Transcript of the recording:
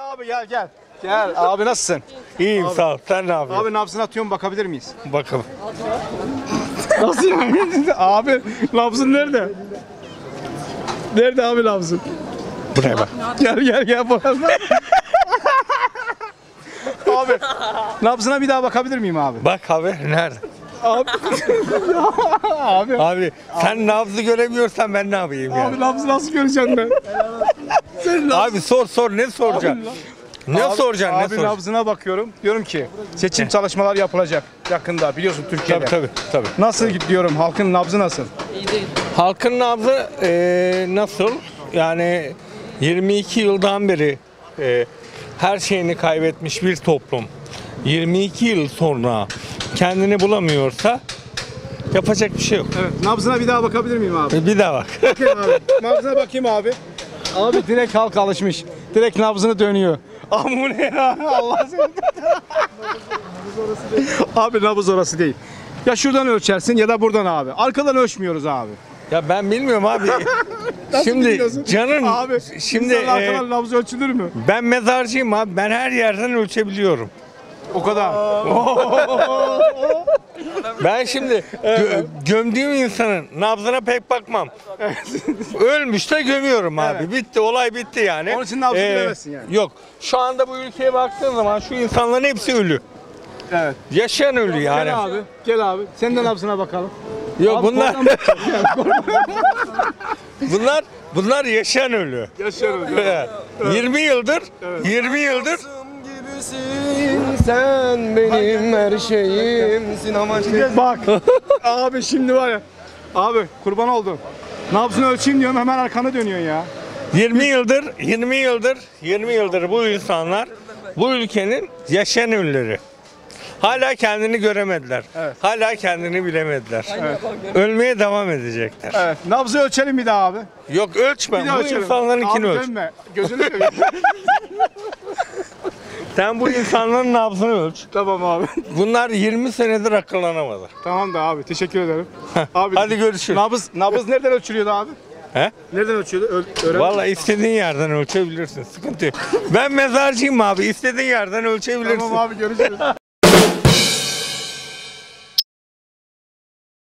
Gel abi gel gel. Gel abi nasılsın? İyiyim sağ ol. Sen ne yapıyorsun? Abi nabzını atıyorum bakabilir miyiz? Bakalım. Nasıl yani? Abi nabzın nerede? Nerede abi nabzın? Buraya bak. Gel bu arada. Abi nabzına bir daha bakabilir miyim abi? Bak abi nerede? Abi. abi. Abi sen nabzı göremiyorsan ben ne yapayım ya? Abi nabzı nasıl göreceğim ben? Sen Abi sor ne soracaksın? Ne soracaksın? Ne Abi soracaksın? nabzına bakıyorum. Diyorum ki seçim çalışmalar yapılacak yakında biliyorsun Türkiye'de. Tabii. Nasıl diyorum halkın nabzı nasıl? Halkın nabzı nasıl? Yani 22 yıldan beri her şeyini kaybetmiş bir toplum. 22 yıl sonra kendini bulamıyorsa yapacak bir şey yok. Evet. Nabzına bir daha bakabilir miyim abi? Bir daha bak. Bakayım abi. Nabzına bakayım abi. Abi direkt halk alışmış. Direkt nabzını dönüyor. Abi bu ne ya? Allah seni. Abi nabız orası değil. Ya şuradan ölçersin ya da buradan abi. Arkadan ölçmüyoruz abi. Ya ben bilmiyorum abi. Şimdi Biliyorsun. canım Abi şimdi insanın arkadan nabız ölçülür mü? ben mezarcıyım abi. Ben her yerden ölçebiliyorum. O kadar. Ben şimdi gömdüğüm insanın nabzına pek bakmam. Ölmüş de gömüyorum abi. Evet. Bitti, olay bitti yani. Onun için nabzı bilemezsin yani. Yok. Şu anda bu ülkeye baktığın zaman şu insanların hepsi ölü. Evet. Yaşayan ölü yani. Gel abi. Gel abi. Senin de nabzına bakalım. Yok Abi, bunlar oradan bunlar yaşayan ölü. Yaşıyorum. 20 yıldır 20 yıldır Sen benim her şeyimsin ama Bak. Abi şimdi var ya. Abi kurban oldum. Nabzını ölçeyim diyorum hemen arkana dönüyorsun ya. 20 yıldır bu insanlar bu ülkenin yaşayan ölüleri. Hala kendini göremediler. Evet. Hala kendini bilemediler. Ölmeye devam edecekler. Evet. Nabzı ölçelim bir daha abi. Yok ölçme. Bir daha Bu ölçelim. insanlarınkini Abi ölç. dönme. Gözünü seveyim. Sen bu insanların nabzını ölç. Tamam abi. Bunlar 20 senedir akıllanamadı. Tamam da abi teşekkür ederim. Abi Hadi görüşürüz. Nabız nereden ölçülüyordu abi? He? Nereden ölçüyordu? Öğren. Vallahi istediğin yerden ölçebilirsin. Sıkıntı yok. Ben mezarcıyım abi. İstediğin yerden ölçebilirsin. Tamam abi görüşürüz.